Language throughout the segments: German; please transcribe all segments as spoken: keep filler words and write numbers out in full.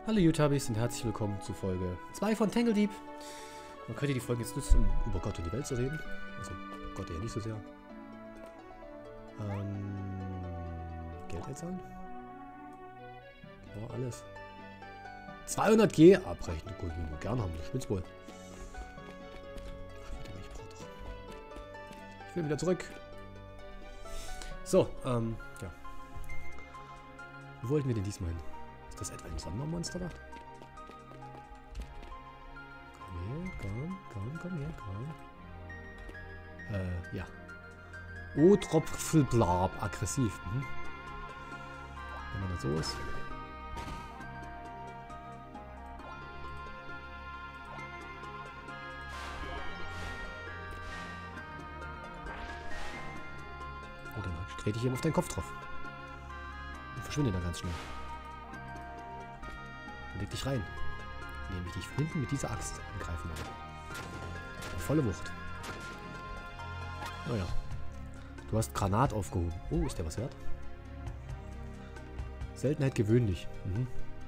Hallo YouTubis und herzlich willkommen zu Folge zwei von Tangle Deep. Man könnte die Folge jetzt nutzen, um über Gott und die Welt zu reden. Also Gott eher nicht so sehr. Ähm, Geld einzahlen? Ja, alles. zweihundert G abbrechen. Gut, ich will gerne haben. Ich will's wohl. Ich brauche doch. Ich will wieder zurück. So, ähm, ja. Wo wollten wir denn diesmal hin? Ist das etwa ein Sondermonster da? Komm her, komm, komm, komm her, komm. Äh, ja. Oh, Tropfelblab, aggressiv. Mhm. Wenn man das so ist. Oh, dann trete ich ihm auf deinen Kopf drauf. Und verschwinde dann ganz schnell. Leg dich rein, indem ich dich von hinten mit dieser Axt angreifen werde. Volle Wucht. Naja. Du hast Granat aufgehoben. Oh, ist der was wert? Seltenheit gewöhnlich. Mhm.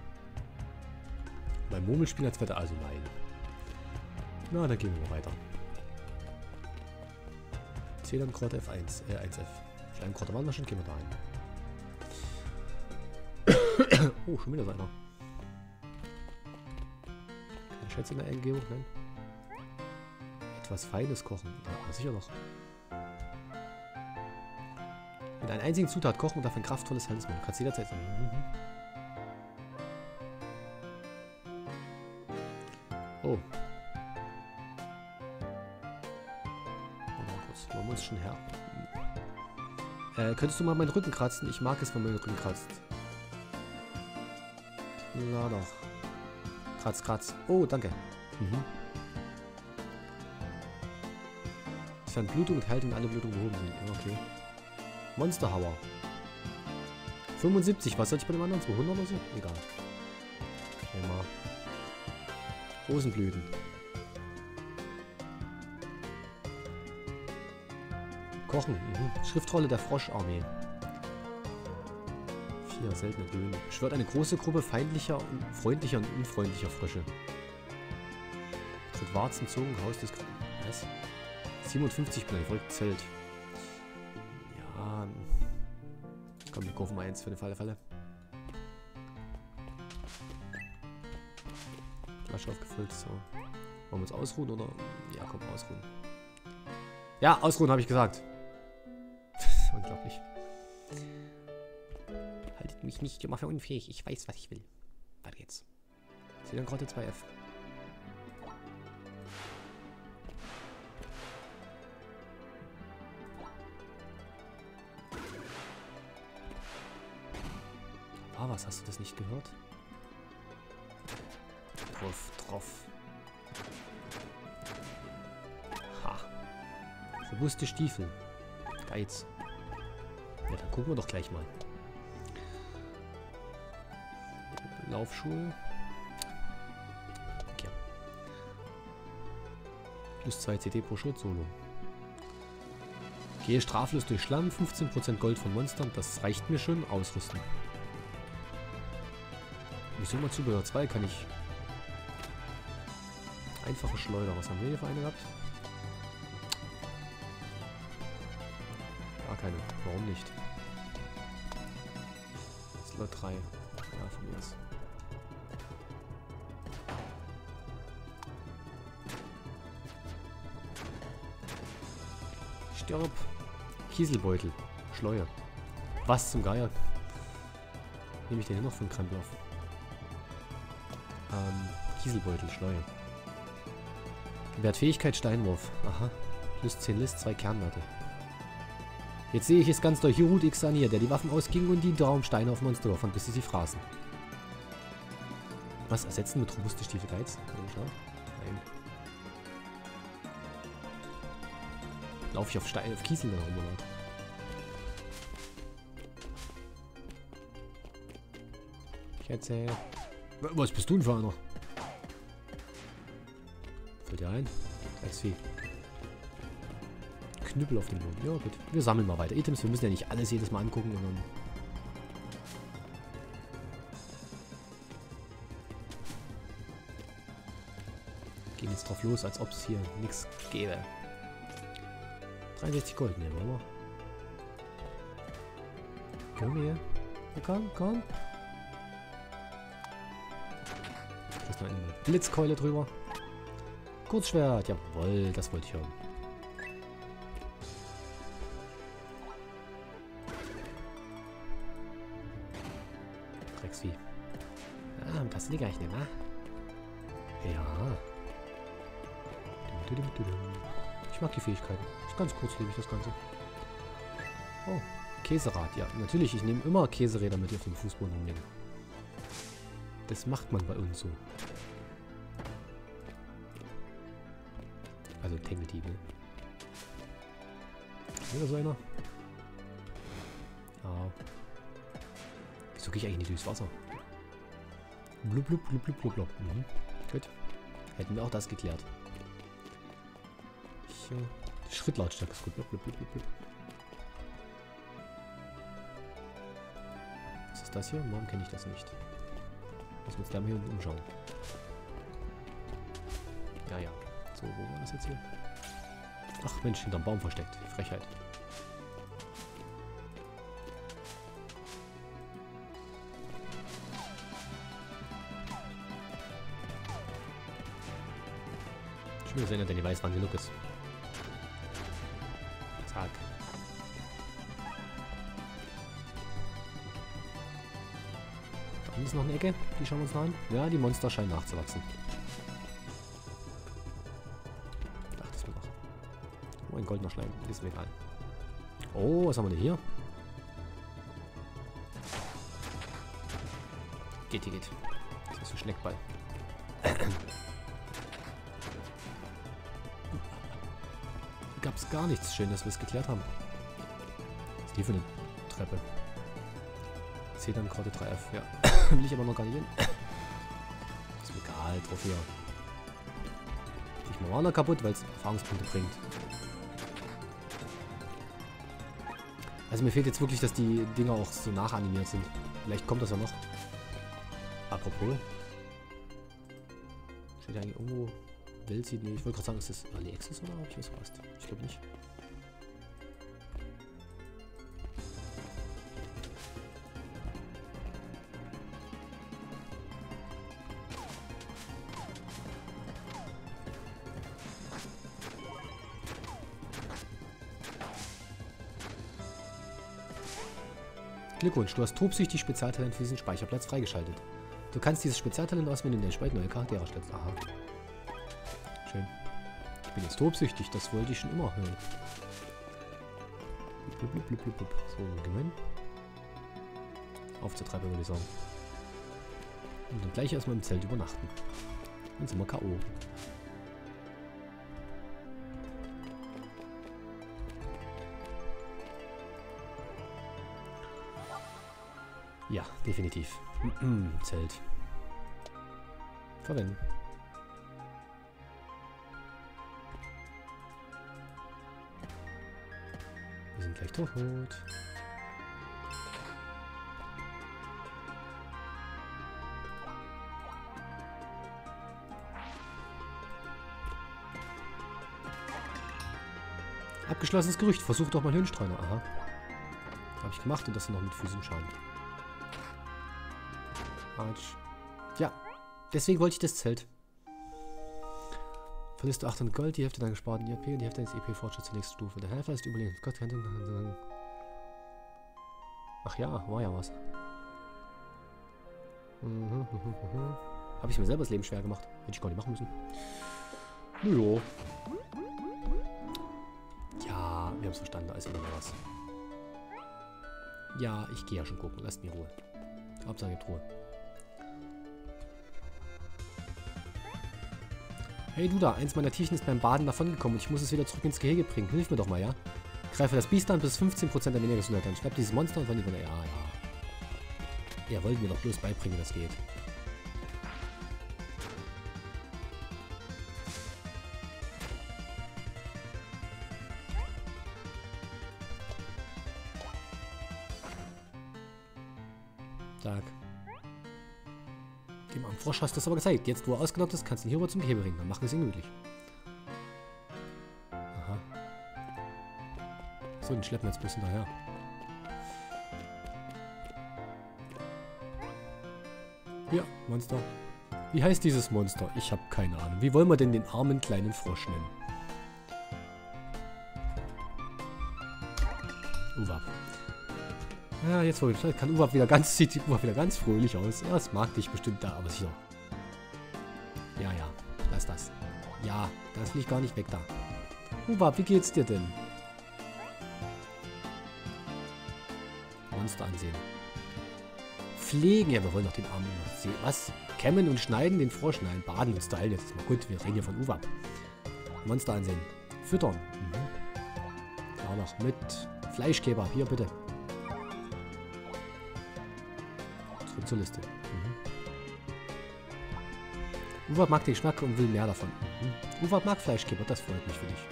Beim Murmelspiel als Wetter also nein. Na, dann gehen wir mal weiter. Zedernkraut F eins, äh eins F. Schleimkraut waren wir schon, gehen wir da hin. Oh, schon wieder so einer. Schätze in der Umgebung, nein. Etwas Feines kochen. Ja, sicher noch. Mit einer einzigen Zutat kochen und dafür ein kraftvolles Talisman. Du kannst jederzeit sagen. Mhm. Oh. Mal kurz. Man muss schon her. Äh, könntest du mal meinen Rücken kratzen? Ich mag es, wenn man meinen Rücken kratzt. Na doch. Kratz, kratz. Oh, danke. Mhm. Sofern Blutung und Haltung alle Blutung behoben sind. Ja, okay. Monsterhauer. fünfundsiebzig. Was soll ich bei dem anderen? zweihundert oder so? Egal. Okay, mal. Rosenblüten. Kochen. Mhm. Schriftrolle der Froscharmee. Vier seltene Böen. Beschwört eine große Gruppe feindlicher, freundlicher und unfreundlicher Frösche. Tritt Warzen, Zungen, Haus des... Was? siebenundfünfzig Blei, folgt Zelt. Ja. Komm, wir kaufen mal eins für den Fall der Fälle. Flasche aufgefüllt, so. Wollen wir uns ausruhen oder... Ja, komm, ausruhen. Ja, ausruhen habe ich gesagt. Unglaublich. Haltet mich nicht immer für unfähig. Ich weiß, was ich will. Weiter geht's. Zedernkraut zwei F. Ah, was, hast du das nicht gehört? Drauf, drauf. Ha. Robuste Stiefel. Geiz. Ja, dann gucken wir doch gleich mal. Laufschuhe. Okay. Plus zwei C D pro Schritt, Solo. Gehe straflos durch Schlamm, fünfzehn Prozent Gold von Monstern, das reicht mir schon. Ausrüsten. Wieso mal Zubehör zwei kann ich... Einfache Schleuder. Was haben wir hier für eine gehabt? Gar keine. Warum nicht? Slot drei. Ja, von mir aus. Stirb. Kieselbeutel. Schleuer. Was zum Geier? Nehme ich den hier noch von Krempel auf? Ähm, Kieselbeutel. Schleuer. Wertfähigkeit Steinwurf. Aha. Plus zehn List, zwei Kernwerte. Jetzt sehe ich es ganz durch. Hirut Ixanir, der die Waffen ausging und die Traumsteine auf Monster fand, bis sie sie fraßen. Was? Ersetzen mit robuste Stiefel Geiz? Nein. Laufe ich auf Stein, auf Kiesel dann rum, oder? Ich erzähle. Was bist du denn für einer? Fällt dir ein? Das Vieh. Knüppel auf dem Boden. Ja, gut. Wir sammeln mal weiter Items. Wir müssen ja nicht alles jedes Mal angucken, sondern Gehen jetzt drauf los, als ob es hier nichts gäbe. dreiundsechzig Gold nehmen wir mal. Können wir hier? Ja, komm, komm. Da ist noch eine Blitzkeule drüber. Kurzschwert, jawohl, das wollte ich haben. Drecksvieh. Ah, das will ich gar nicht nehmen, ne? Ja. Ich mag die Fähigkeiten. Ist ganz kurzlebig, das Ganze. Oh, Käserad. Ja, natürlich. Ich nehme immer Käseräder mit, die auf dem Fußboden rumliegen. Das macht man bei uns so. Also Tangle-Team, ne? Wieder so einer. Ah. Wieso gehe ich eigentlich nicht durchs Wasser? Blub, blub, blub, blub, blub, blub. Mhm. Gut. Hätten wir auch das geklärt. Ich, äh, die Schrittlautstärke ist gut. Blub, blub, blub, blub. Was ist das hier? Warum kenne ich das nicht? Muss wir uns gleich mal hier unten umschauen. Ja, ja. So, wo war das jetzt hier? Ach Mensch, hinterm Baum versteckt. Frechheit. Ich will sehen, der nicht weiß, wann genug ist. Zack. Da unten ist noch eine Ecke. Die schauen wir uns noch an. Ja, die Monster scheinen nachzuwachsen. Ach, das will noch. Oh, ein goldener Schleim. Ist mir egal. Oh, was haben wir denn hier? Geht, geht, geht. Das ist ein Schneckball. Gab es gar nichts. Schön, dass wir es geklärt haben. Was ist die für eine Treppe? C dann Karte drei F. Ja. Will ich aber noch gar nicht hin. Ist mir egal. Trophäe. Ich mache Mana kaputt, weil es Erfahrungspunkte bringt. Also mir fehlt jetzt wirklich, dass die Dinger auch so nachanimiert sind. Vielleicht kommt das ja noch. Apropos. Steht eigentlich irgendwo... Welt sieht, nee, ich wollte gerade sagen, ist das Alexis oder habe ich was verpasst? Ich glaube nicht. Glückwunsch, du hast tobsüchtig Spezialtalent für diesen Speicherplatz freigeschaltet. Du kannst dieses Spezialtalent auswählen, indem du in der Spalte neue Charaktere stellst. Aha. Schön. Ich bin jetzt tobsüchtig, das wollte ich schon immer hören. Blub, blub, blub, blub, blub. So, gemein. Auf zur Treppe, würde ich sagen. Und dann gleich erstmal im Zelt übernachten. Dann sind wir K O. Ja, definitiv. Zelt. Verwenden. Wir sind gleich tot. Abgeschlossenes Gerücht. Versuch doch mal Höhenstreuner. Aha. Habe ich gemacht und das noch mit physischem Schaden. Arsch. Ja. Deswegen wollte ich das Zelt. Verlierst du achthundert Gold, die Hälfte deiner gesparten E P und die Hälfte deines E P-Fortschritts zur nächsten Stufe. Der Helfer ist überlebend. Gott, kann sagen. Ach ja, war ja was. Mhm, mhm, mhm. Habe ich mir selber das Leben schwer gemacht. Hätte ich gar nicht machen müssen. Jo. Ja, wir haben es verstanden. Da ist wieder mal was. Ja, ich gehe ja schon gucken. Lasst mir Ruhe. Hauptsache, ihr habt Ruhe. Hey du da, eins meiner Tierchen ist beim Baden davongekommen und ich muss es wieder zurück ins Gehege bringen. Hilf mir doch mal, ja? Greife das Biest an, bis fünfzehn Prozent der weniger Gesundheit an. Schnapp dieses Monster und von ihm. Ja, ja. Ihr wollt mir doch bloß beibringen, wie das geht. Tag. Dem am Frosch hast du das aber gezeigt. Jetzt, wo er ausgenockt ist, kannst du ihn hier rüber zum Gehebe bringen. Dann machen wir es ihn gemütlich. Aha. So, den schleppen wir jetzt ein bisschen daher. Ja, Monster. Wie heißt dieses Monster? Ich habe keine Ahnung. Wie wollen wir denn den armen kleinen Frosch nennen? Uwab. Ja, jetzt kann Uwab wieder ganz, sieht Uwab wieder ganz fröhlich aus. Ja, es mag dich bestimmt da, aber sicher. Ja, ja, lass das. Ja, das will ich gar nicht weg da. Uwab, wie geht's dir denn? Monster ansehen. Pflegen. Ja, wir wollen doch den Armen sehen. Was? Kämmen und schneiden den Frosch? Nein, baden und stylen. Jetzt ist mal gut. Wir reden hier von Uwab. Monster ansehen. Füttern. Mhm. Ja, noch mit Fleischkebab. Hier, bitte. Zurück zur Liste. Mhm. Uwab mag den Geschmack und will mehr davon. Mhm. Uwab mag Fleischkebab. Das freut mich für dich.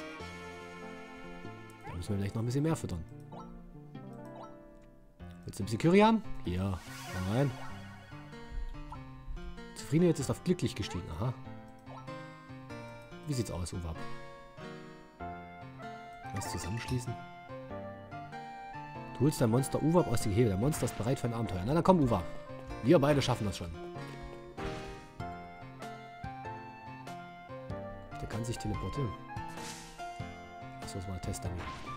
Da müssen wir vielleicht noch ein bisschen mehr füttern. Willst du ein bisschen Curry haben? Hier. Nein. Zufriedenheit ist auf glücklich gestiegen. Aha. Wie sieht's aus, Uwab? Was zusammenschließen? Du holst dein Monster Uwab aus dem Gehege. Der Monster ist bereit für ein Abenteuer. Na dann komm, Uwab. Wir beide schaffen das schon. Der kann sich teleportieren. Das muss mal testen.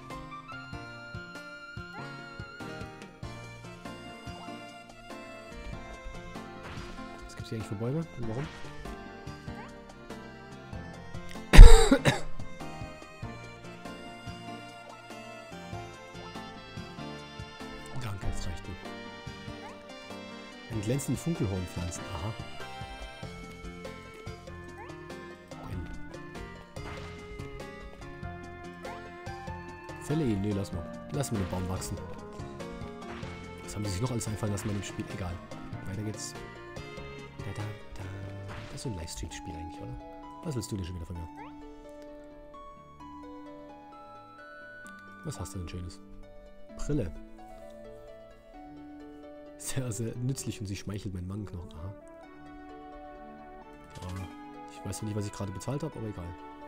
Was gibt's hier eigentlich für Bäume? Und warum? Danke, jetzt reicht mir. Ein glänzenden Funkelhornpflanzen. Aha. Ein Fälle, nee, lass mal. Lass mal den Baum wachsen. Was haben die sich noch alles einfallen lassen bei dem Spiel? Egal. Weiter geht's. Da, da, da. Das ist so ein Livestream-Spiel eigentlich, oder? Was willst du denn schon wieder von mir? Was hast du denn Schönes? Brille. Sehr, sehr nützlich und sie schmeichelt meinen Wangenknochen. Aha. Ja, ich weiß noch nicht, was ich gerade bezahlt habe, aber egal.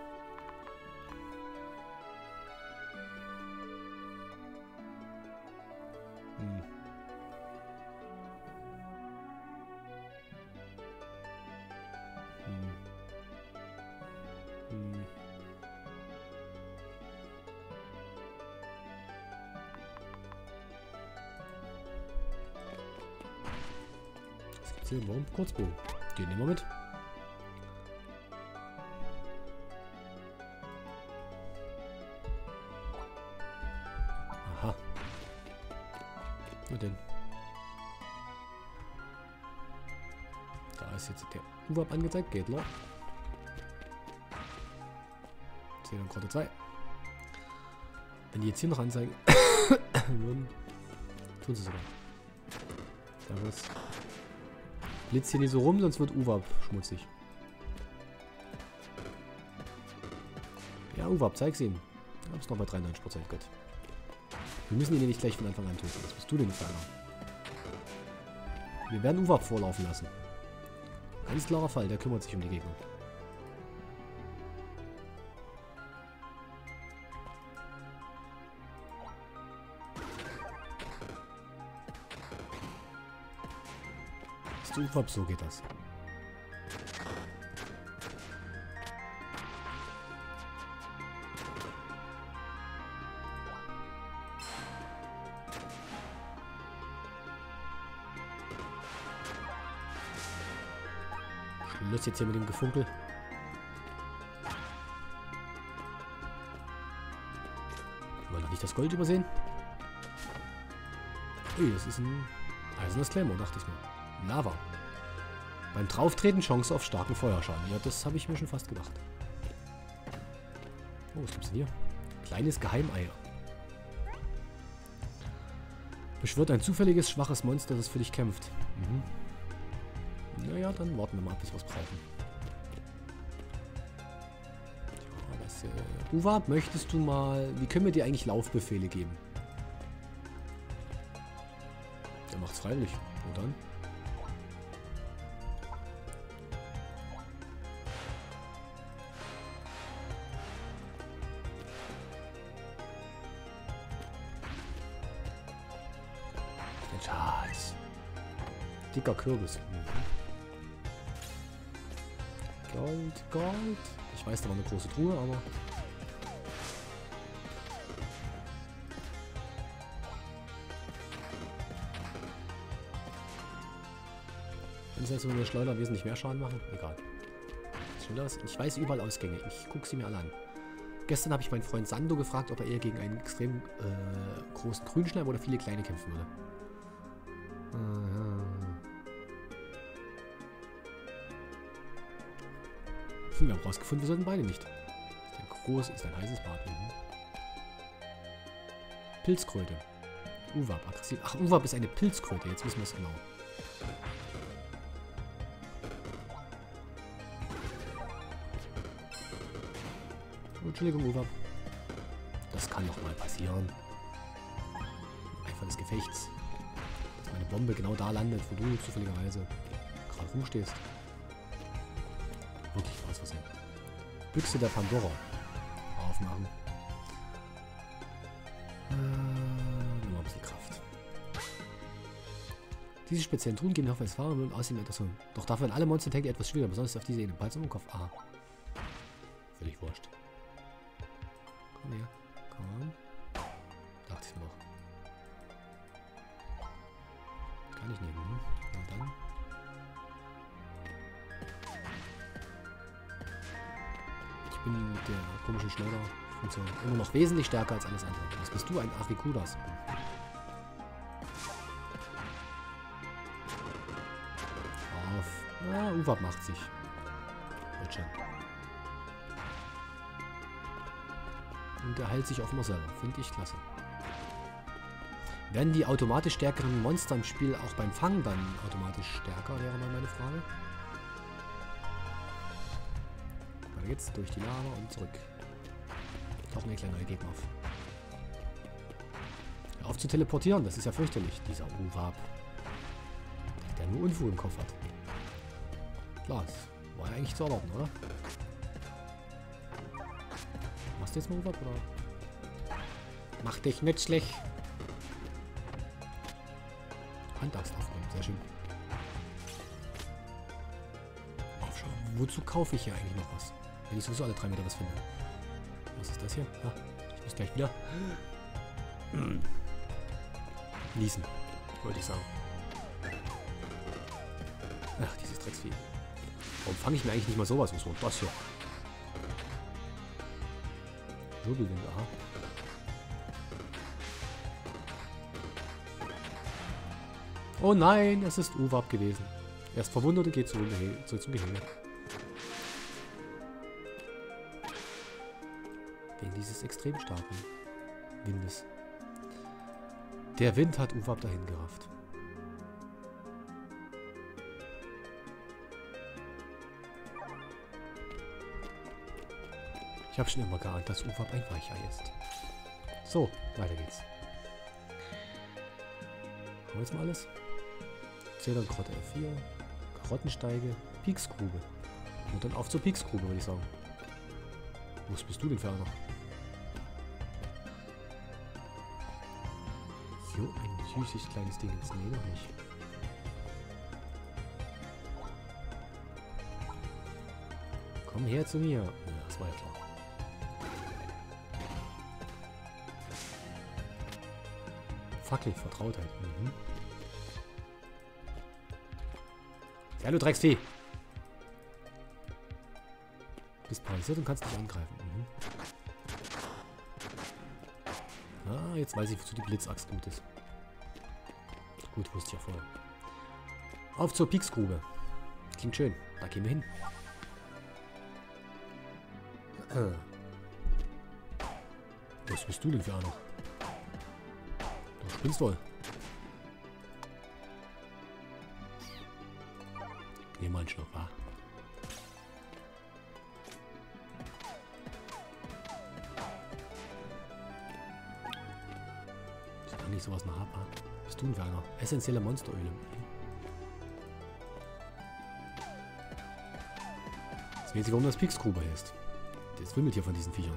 Hm. Hm. Hm. Was gibt's hier? Warum? Kurzbogen. Den nehmen wir mit. Aha. Na denn. Da ist jetzt der Uwab angezeigt. Geht noch. Zählung Karte zwei. Wenn die jetzt hier noch anzeigen würden, tun sie sogar. Da was. Blitzt hier nicht so rum, sonst wird Uwab schmutzig. Ja, Uwab, zeig's ihm. Ich hab's noch bei dreiundneunzig Prozent, Gott. Wir müssen ihn ja nicht gleich von Anfang an töten. Was bist du denn für einer? Wir werden Uwab vorlaufen lassen. Ganz klarer Fall, der kümmert sich um die Gegner. Ist Uwab, so geht das. Schluss jetzt hier mit dem Gefunkel. Wir wollen doch nicht das Gold übersehen. Ui, das ist ein eisernes Claymore, dachte ich mir. Lava. Beim Drauftreten Chance auf starken Feuerschaden. Ja, das habe ich mir schon fast gedacht. Oh, was gibt's denn hier? Kleines Geheimei. Beschwört ein zufälliges, schwaches Monster, das für dich kämpft. Mhm. Naja, dann warten wir mal, bis wir es brauchen. Ja, das, äh, Uwab, möchtest du mal... Wie können wir dir eigentlich Laufbefehle geben? Der macht's freiwillig. Und dann? Dicker Kürbis. Mhm. Gold, Gold. Ich weiß, da war eine große Truhe, aber... Kann es jetzt mit der Schleuder wesentlich mehr Schaden machen? Egal. Ich weiß überall Ausgänge. Ich gucke sie mir alle an. Gestern habe ich meinen Freund Sando gefragt, ob er eher gegen einen extrem äh, großen Grünschnabel oder viele kleine kämpfen würde. Hm, wir haben rausgefunden, wir sollten beide nicht. Ist ein groß, ist ein heißes Bad. Mhm. Pilzkröte. Uwab, aggressiv. Ach, Uwab ist eine Pilzkröte. Jetzt wissen wir es genau. Entschuldigung, Uwab. Das kann doch mal passieren. Einfach des Gefechts. Dass meine Bombe genau da landet, wo du zufälligerweise gerade rumstehst. Wirklich aus Versehen. Büchse der Pandora. Aufmachen. Äh, nur ein bisschen Kraft. Diese speziellen Truhen geben auf Fahren und aussehen etwas so. Doch dafür werden alle Monster-Tank etwas schwieriger, besonders auf diese Ebene. Palz um den Kopf. Ah. Völlig wurscht. Komm her. Komm. Dachte ich mir noch. Kann ich nehmen. Hm? Na dann. Ich bin mit der komischen Schleuderfunktion immer noch wesentlich stärker als alles andere. Was bist du? Ein Afrikudas. Auf. Ah, Uwab macht sich. Wird schon. Und er heilt sich auf immer selber. Finde ich klasse. Werden die automatisch stärkeren Monster im Spiel auch beim Fangen dann automatisch stärker, wäre mal meine Frage. Weiter geht's durch die Lava und zurück. Tauchen wir kleine neue Gegner auf. Hör auf zu teleportieren, das ist ja fürchterlich, dieser Uwab. Der nur Unfug im Kopf hat. Klar, das war ja eigentlich zu erwarten, oder? Machst du jetzt mal Uwab, oder? Mach dich nützlich. Handaxt aufnehmen, sehr schön. Aufschauen. Wozu kaufe ich hier eigentlich noch was? Wenn ich sowieso alle drei Meter was finde. Was ist das hier? Ah, ich muss gleich wieder. Niesen, wollte ich sagen. Ach, dieses Drecksvieh. Warum fange ich mir eigentlich nicht mal sowas aus? Das hier. Wirbelwind, aha. Oh nein, es ist Uwab gewesen. Er ist verwundert und geht zurück zu, zum Gehege. Wegen dieses extrem starken Windes. Der Wind hat Uwab dahin gerafft. Ich habe schon immer geahnt, dass Uwab ein Weichei ist. So, weiter geht's. Haben wir jetzt mal alles? Zederngrotte F vier, Karottensteige, Pieksgrube. Und dann auf zur Pieksgrube, würde ich sagen. Wo bist du denn für einer? So ein süßes kleines Ding jetzt. Nee, noch nicht. Komm her zu mir. Ja, das war ja klar. Fackel, Vertrautheit. Mhm. Ja, du Drecksvieh. Bist paralysiert und kannst nicht angreifen. Mhm. Ah, jetzt weiß ich, wozu die Blitzaxt gut ist. Gut, wusste ich ja vorher. Auf zur Pieksgrube. Klingt schön. Da gehen wir hin. Was bist du denn für einer? Du spinnst wohl. Nehmen wir einen Schluck, wa? Solange ich sowas noch habe, wa? Was tun wir einer? Essentielle Monsteröle. Das weiß ich, warum das Pieksgrube heißt. Das wimmelt hier von diesen Viechern.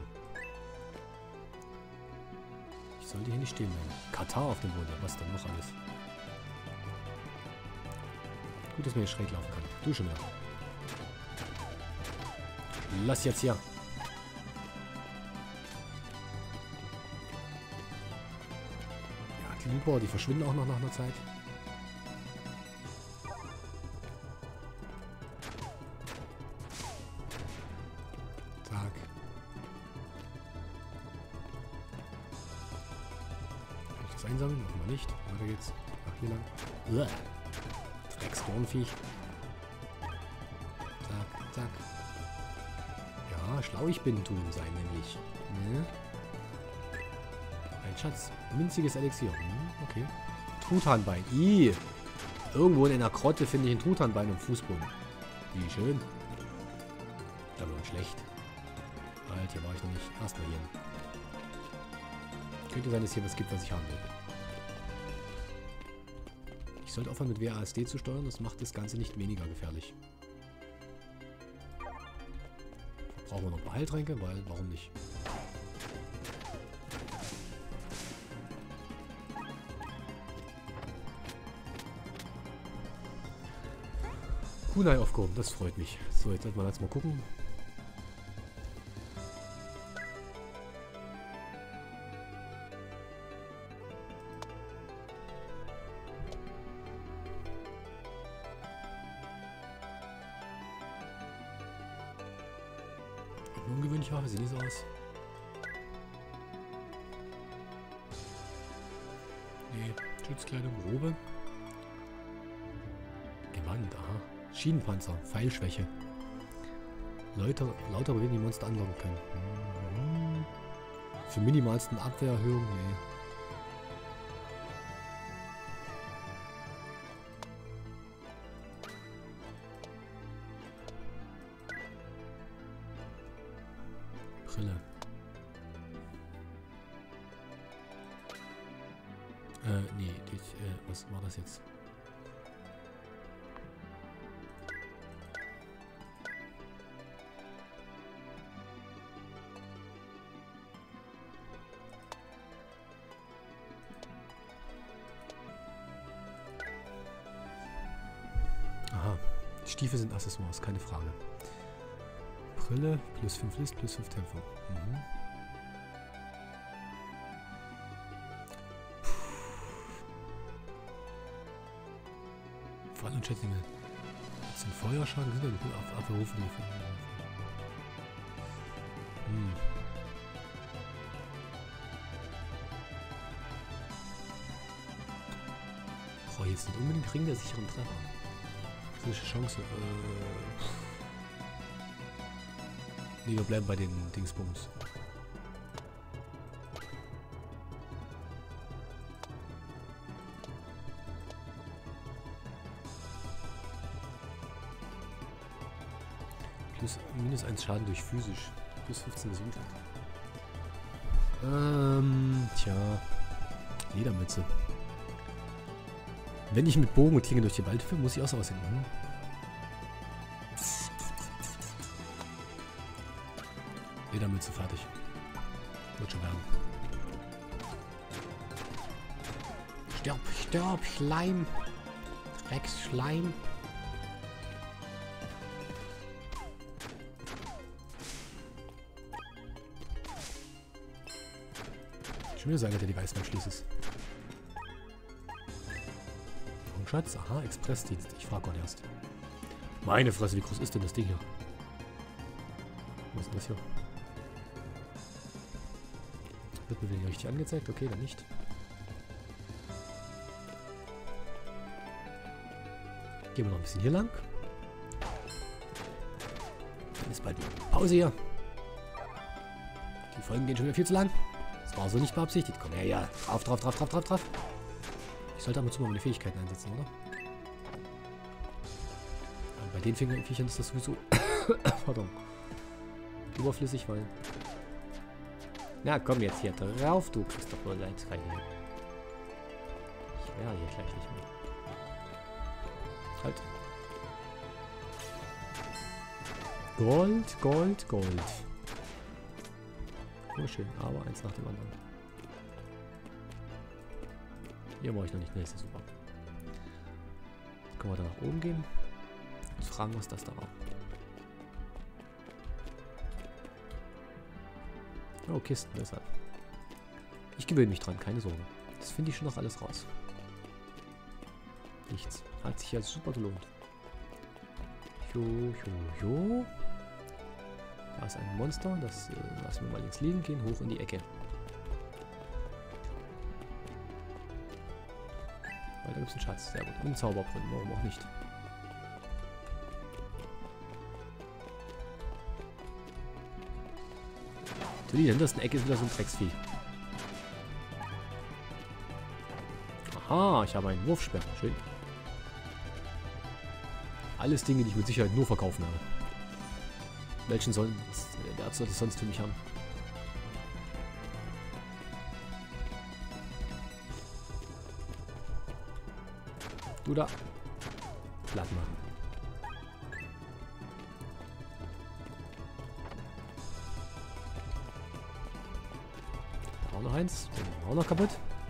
Ich sollte hier nicht stehen bleiben. Katar auf dem Boden. Was denn noch alles? Gut, dass man hier schräg laufen kann. Du schon wieder. Lass jetzt hier. Ja, die Luper, die verschwinden auch noch nach einer Zeit. Zack. Kann ich das einsammeln? Machen wir nicht. Weiter geht's. Ach, hier lang. Uah. Drecksdornviech. Zack, zack. Ja, schlau ich bin, tun sein nämlich. Ne? Ein Schatz. Winziges Elixier. Hm, okay. Truthahnbein. Ih. Irgendwo in einer Grotte finde ich ein Truthahnbein im Fußboden. Wie schön. Da wird schlecht. Halt, hier war ich noch nicht. Erstmal hier. Könnte sein, dass hier was gibt, was ich haben will. Ich sollte aufhören mit W A S D zu steuern. Das macht das Ganze nicht weniger gefährlich. Brauchen wir noch ein paar Heiltränke, weil, warum nicht? Kunai aufgehoben, das freut mich. So, jetzt sollten wir jetzt mal gucken. Ungewöhnlich war, sieht nicht so aus. Nee, Schutzkleidung, Robe. Gewand, aha. Schienenpanzer, Pfeilschwäche. Leute, lauter bewegen die Monster anlocken können. Mhm. Für minimalsten Abwehrerhöhung, nee. Brille. Äh, nee, die, äh, was war das jetzt? Aha, die Stiefel sind Accessoires, keine Frage. Brille, plus fünf List, plus fünf Tempo. Mhm. Fall und Schätzlinge. Das sind Feuerschaden, sind ja auf Abberufen. Hm. Brauche ich jetzt nicht unbedingt Ring der sicheren Treffer. Welche Chance? Äh. Nee, wir bleiben bei den Dingsbums. Plus minus eins Schaden durch physisch. Plus fünfzehn Gesundheit. Ähm, tja. Ledermütze. Wenn ich mit Bogen und Klinge durch den Wald führe, muss ich auch so aussehen. Hm? Ledermütze fertig. Wird schon werden. Stirb, stirb, Schleim. Rex, Schleim. Schon wieder sagen, dass er die Weißweinschließes. Und Schatz, aha, Expressdienst. Ich frage Gott erst. Meine Fresse, wie groß ist denn das Ding hier? Was ist denn das hier? Wird mir wieder richtig angezeigt? Okay, dann nicht. Gehen wir noch ein bisschen hier lang. Dann ist bald Pause hier. Die Folgen gehen schon wieder viel zu lang. Das war so nicht beabsichtigt. Komm her, ja. Drauf, drauf, drauf, drauf, drauf, drauf. Ich sollte aber zu mal meine Fähigkeiten einsetzen, oder? Aber bei den Viechern ist das sowieso... Pardon. Überflüssig, weil... Na, komm jetzt hier drauf, du kriegst doch wohl eins rein. Ich wäre hier gleich nicht mehr. Halt. Gold, Gold, Gold. Oh, schön, aber eins nach dem anderen. Hier war ich noch nicht. Ne, ist ja super. Jetzt Können wir da nach oben gehen? Und fragen, was das da war. Oh, Kisten, deshalb. Ich gewöhne mich dran, keine Sorge. Das finde ich schon noch alles raus. Nichts. Hat sich ja super gelohnt. Jo, jo, jo. Da ist ein Monster. Das äh, lassen wir mal links liegen. Gehen hoch in die Ecke. Weil da gibt es einen Schatz. Sehr gut. Und einen Zauberbrunnen. Warum auch nicht? So, die hintersten Ecke ist wieder so ein Drecksvieh. Aha, ich habe einen Wurfsperr. Schön. Alles Dinge, die ich mit Sicherheit nur verkaufen habe. Welchen sollen der Wert soll das sonst für mich haben? Du da. Platt machen. Da auch noch eins. Den haben wir auch noch kaputt.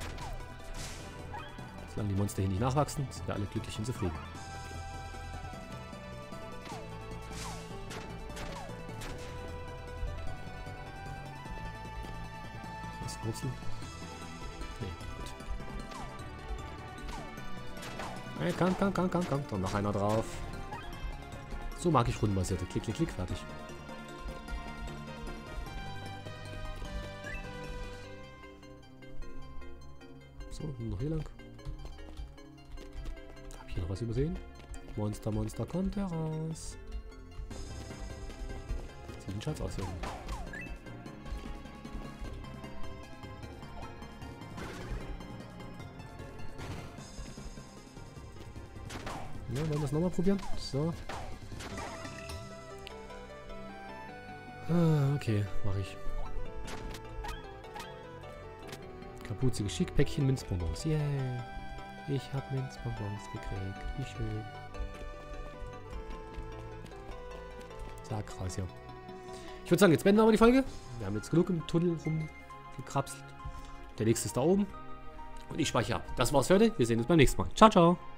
Solange die Monster hier nicht nachwachsen, sind wir alle glücklich und zufrieden. Was, Wurzeln? Nee, gut. Hey, komm, komm, komm, komm, komm. Doch noch einer drauf. So mag ich rundenbasierte. Klick, klick, klick, fertig. So, noch hier lang. Hab ich hier noch was übersehen? Monster, Monster, kommt heraus. Sieht ein Schatz aus hier. Ja, wollen wir es nochmal probieren? So. Ah, okay, mache ich. Kapuze geschickt, Päckchen Minzbonbons. Yay! Ich habe Minzbonbons gekriegt. Wie schön. Sag raus hier. Ich würde sagen, jetzt beenden wir aber die Folge. Wir haben jetzt genug im Tunnel rumgekrapselt. Der nächste ist da oben. Und ich speichere ab. Das war's für heute. Wir sehen uns beim nächsten Mal. Ciao, ciao.